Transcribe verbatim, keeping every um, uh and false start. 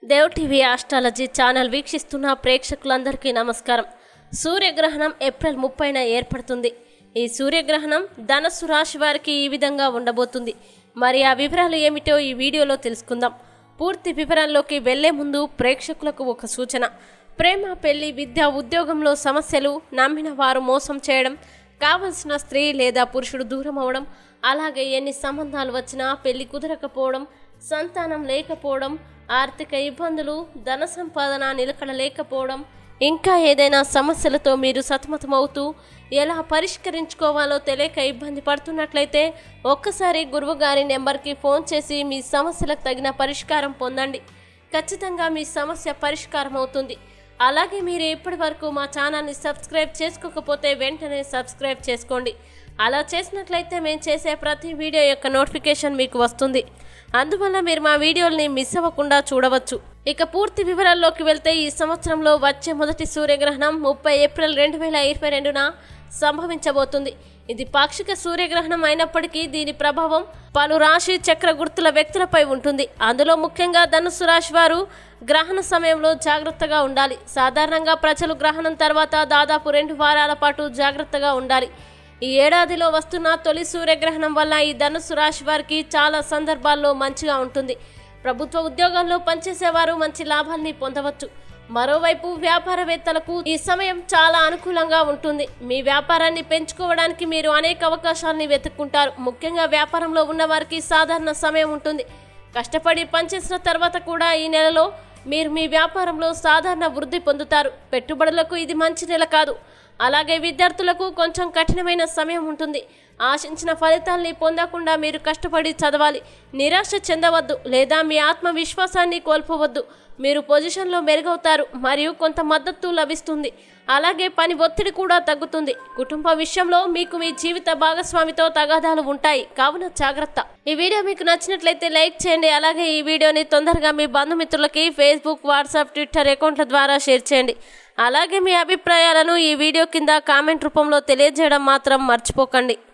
Dev TV astrology channel వీక్షిస్తున్న ప్రేక్షకులందరికీ నమస్కారం. సూర్యగ్రహణం ఏప్రిల్ ముప్పైన ఏర్పడుతుంది. ఈ సూర్యగ్రహణం ధనుస్సు రాశి వారికి ఈ విధంగా ఉండబోతుంది. మరి ఆ వివరాలు ఏమిటో ఈ వీడియోలో తెలుసుకుందాం. పూర్తి వివరాల్లోకి వెళ్లే ముందు ప్రేక్షకులకు ఒక సూచన. ప్రేమ, పెళ్లి, విద్య, ఉద్యోగంలో సమస్యలు, నమ్మిన వారు మోసం చేయడం, కావలసిన స్త్రీ లేదా పురుషుడు దూరం అవడం, అలాగే ఎన్ని సంబంధాలు వచ్చినా పెళ్లి కుదరకపోవడం, సంతానం లేకపోవడం, ఆర్థిక ఇబ్బందులు, ధన సంపాదన నిలకడ లేకపోవడం, ఇంకా ఏదైనా సమస్యలతో మీరు సతమతమవుతూ ఎలా పరిష్కరించుకోవాలో తెలియక ఇబ్బంది పడుతున్నట్లయితే ఒక్కసారి గురువుగారి నెంబర్కి ఫోన్ చేసి మీ సమస్యలకు తగిన పరిష్కారం పొందండి. ఖచ్చితంగా మీ సమస్య పరిష్కారం అవుతుంది. అలాగే మీరు ఇప్పటి వరకు మా ఛానల్ని సబ్స్క్రైబ్ చేసుకోకపోతే వెంటనే సబ్స్క్రైబ్ చేసుకోండి. అలా చేసినట్లయితే మేము చేసే ప్రతి వీడియో యొక్క నోటిఫికేషన్ మీకు వస్తుంది. అందువల్ల మీరు మా వీడియోల్ని మిస్ అవ్వకుండా చూడవచ్చు. ఇక పూర్తి వివరాల్లోకి వెళ్తే ఈ సంవత్సరంలో వచ్చే మొదటి సూర్యగ్రహణం ముప్పై ఏప్రిల్ రెండు వేల ఇరవై రెండున సంభవించబోతుంది. ఇది పాక్షిక సూర్యగ్రహణం అయినప్పటికీ దీని ప్రభావం పలు రాశి చక్ర గుర్తుల వ్యక్తులపై ఉంటుంది. అందులో ముఖ్యంగా ధనుస్సు రాశి వారు గ్రహణ సమయంలో జాగ్రత్తగా ఉండాలి. సాధారణంగా ప్రజలు గ్రహణం తర్వాత దాదాపు రెండు వారాల పాటు జాగ్రత్తగా ఉండాలి. ఈ ఏడాదిలో వస్తున్న తొలి సూర్యగ్రహణం వల్ల ఈ ధనుస్సు రాశి వారికి చాలా సందర్భాల్లో మంచిగా ఉంటుంది. ప్రభుత్వ ఉద్యోగాల్లో పనిచేసేవారు మంచి లాభాల్ని పొందవచ్చు. మరోవైపు వ్యాపారవేత్తలకు ఈ సమయం చాలా అనుకూలంగా ఉంటుంది. మీ వ్యాపారాన్ని పెంచుకోవడానికి మీరు అనేక అవకాశాలని వెతుక్కుంటారు. ముఖ్యంగా వ్యాపారంలో ఉన్న వారికి సాధారణ సమయం ఉంటుంది. కష్టపడి పనిచేసిన తర్వాత కూడా ఈ నెలలో మీరు మీ వ్యాపారంలో సాధారణ వృద్ధి పొందుతారు. పెట్టుబడులకు ఇది మంచి నెల కాదు. అలాగే విద్యార్థులకు కొంచెం కఠినమైన సమయం ఉంటుంది. ఆశించిన ఫలితాల్ని పొందకుండా మీరు కష్టపడి చదవాలి. నిరాశ చెందవద్దు లేదా మీ ఆత్మవిశ్వాసాన్ని కోల్పోవద్దు. మీరు పొజిషన్లో మెరుగవుతారు మరియు కొంత మద్దతు లభిస్తుంది. అలాగే పని ఒత్తిడి కూడా తగ్గుతుంది. కుటుంబ విషయంలో మీకు మీ జీవిత భాగస్వామితో తగాదాలు ఉంటాయి, కావున జాగ్రత్త. ఈ వీడియో మీకు నచ్చినట్లయితే లైక్ చేయండి. అలాగే ఈ వీడియోని తొందరగా మీ బంధుమిత్రులకి ఫేస్బుక్, వాట్సాప్, ట్విట్టర్ అకౌంట్ల ద్వారా షేర్ చేయండి. అలాగే మీ అభిప్రాయాలను ఈ వీడియో కింద కామెంట్ రూపంలో తెలియజేయడం మాత్రం మర్చిపోకండి.